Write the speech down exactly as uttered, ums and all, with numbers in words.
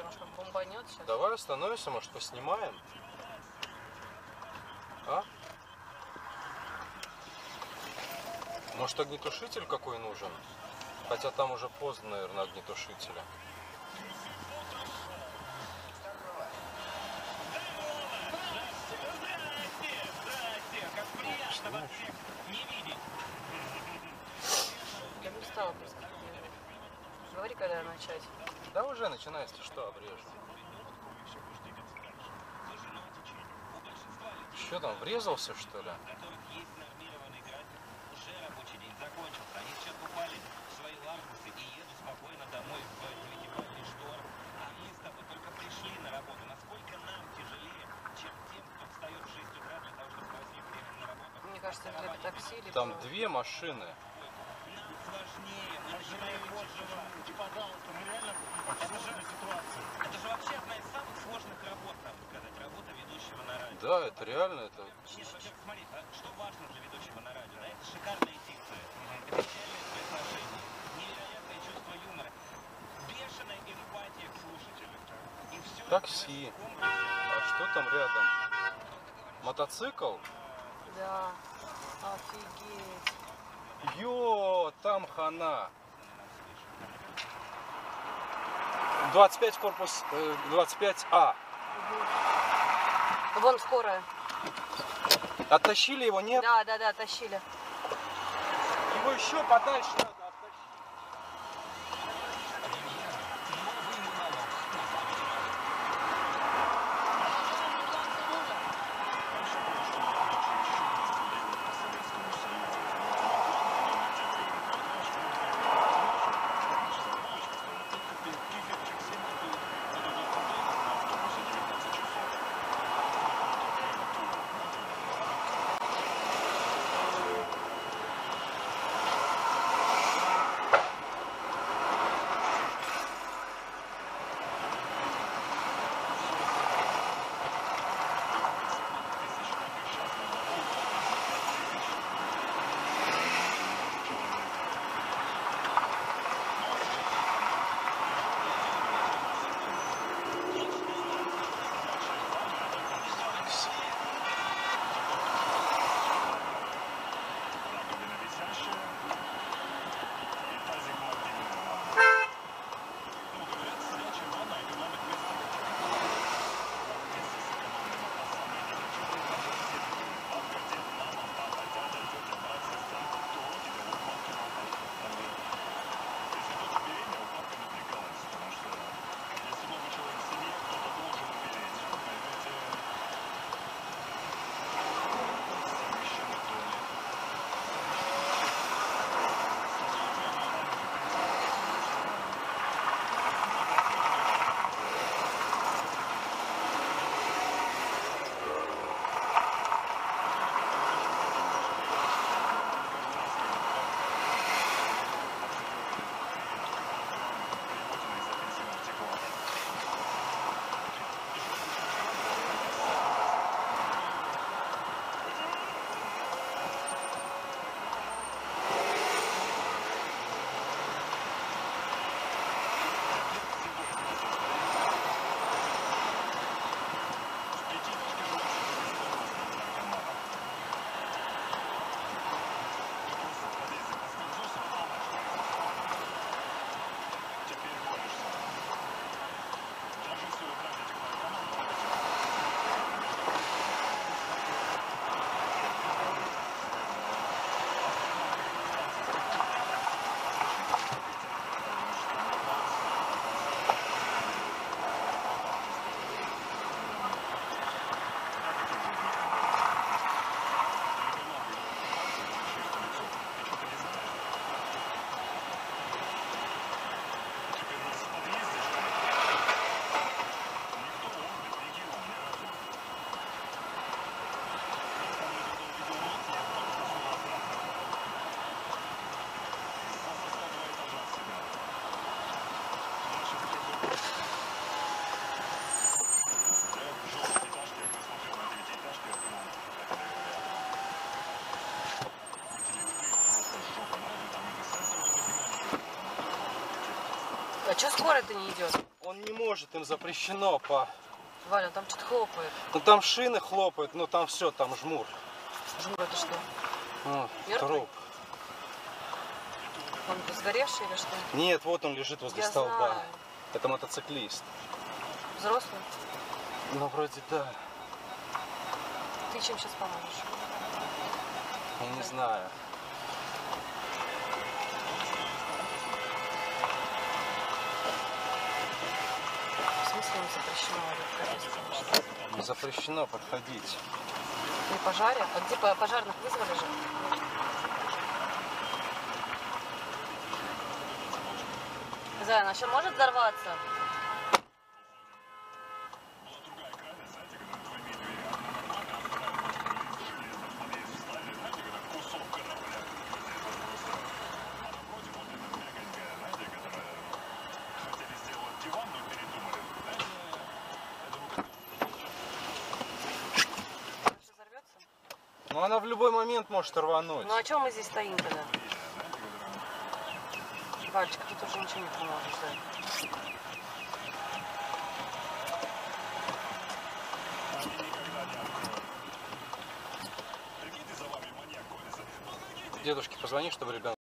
Может, он бомбанет сейчас? Давай остановимся, может, поснимаем? А? Может, огнетушитель какой нужен? Хотя там уже поздно, наверное, огнетушителя. Я бы встала просто. Говори, когда начать. Да уже начинай, если что, обрежу. Что там, врезался, что ли? Мне кажется, для такси или Там две машины. Это же вообще одна из самых сложных работ, там сказать, работа ведущего на радио. Да, это реально, это... Смотри, что важно для ведущего на радио, да? Это шикарная дикция, это идеальное произношение, невероятное чувство юмора, бешеная эмпатия к слушателю. И все Такси. А что там рядом? Мотоцикл? Да. Офигеть. Ё, там хана. двадцать пять корпус, двадцать пять А. Вон скорая. Оттащили его, нет? Да, да, да, тащили. Его еще подальше надо оттащить. А что скорая-то не идет? Он не может, им запрещено по... Валя, там что-то хлопает. Ну там шины хлопают, ну там все, там жмур. Жмур, это что? Ну, Мертвый? труп. Он сгоревший или что? Нет, вот он лежит возле Я столба. знаю. Это мотоциклист. Взрослый? Ну вроде да. Ты чем сейчас поможешь? Я не знаю. В смысле им запрещено? Говорит, Запрещено подходить. при пожаре? А где по- пожарных вызвали же? Зая, она еще может взорваться? Что, взорвется? Ну она в любой момент может рвануть. Ну а чем мы здесь стоим тогда? Вальчик, тут уже ничего не поможешь, да? Дедушке позвони, чтобы ребенок